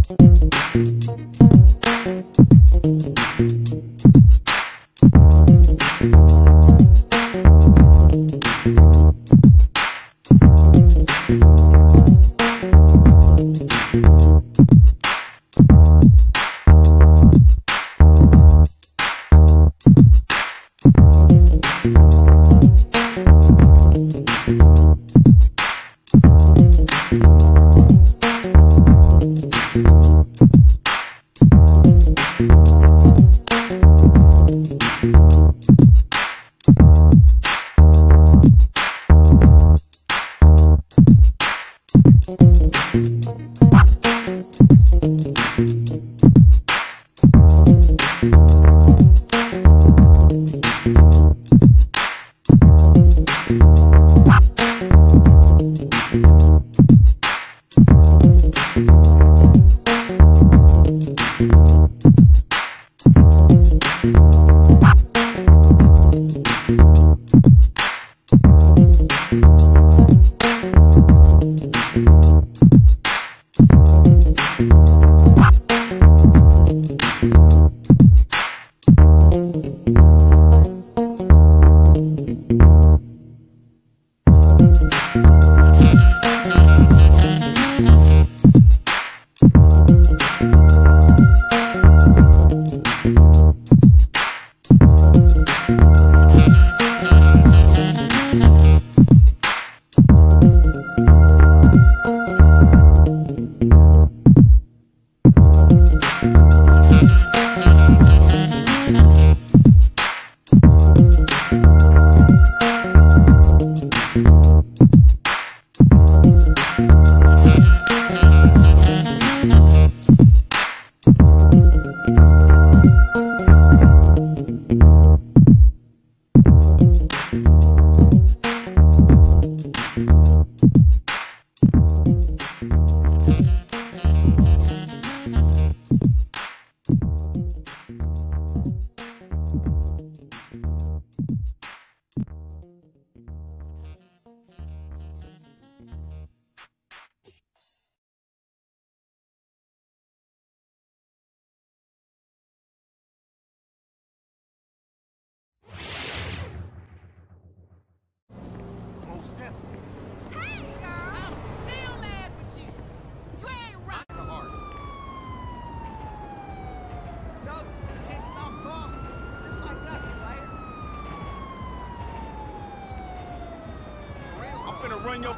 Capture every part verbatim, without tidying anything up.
Run your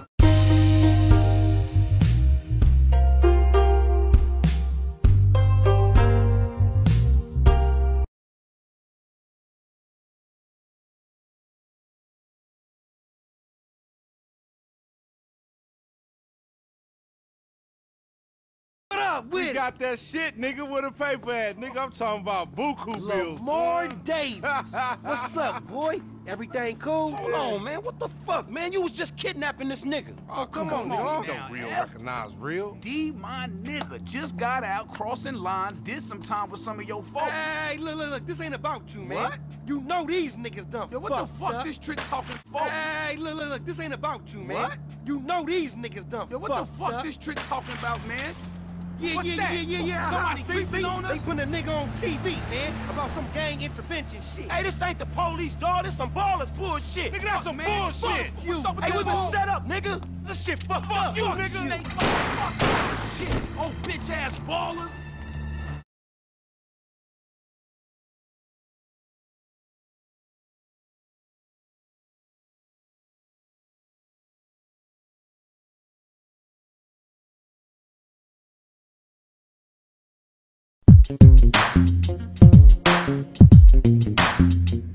What up with we it? got that shit, nigga, with a paper at. Nigga, I'm talking about buku bills. Lamar Davis. What's up, boy? Everything cool? Hold on, man. What the fuck, man? You was just kidnapping this nigga. Oh, Oh, come, come on, on, dog. Don't real F. recognize real. D, my nigga, just got out crossing lines, did some time with some of your folks. Hey, look, look, look. This ain't about you, man. What? You know these niggas done Yo, what the fucked fuck up. this trick talking for? Hey, look, look, look. This ain't about you, man. What? You know these niggas done Yo, what fucked the fuck up. this trick talking about, man? Yeah, What's yeah, that? yeah, yeah, yeah. Somebody see, creeping see? on us? They putting a nigga on T V, man, about some gang intervention shit. Hey, this ain't the police, dawg. This some ballers bullshit. Nigga, that's some man. bullshit. Fuck you. What's up with Hey, this we been bull- set up, nigga. This shit fucked Fuck up. you, Fuck nigga. you. They fuck, fuck shit. Oh, bitch ass ballers. Thank you.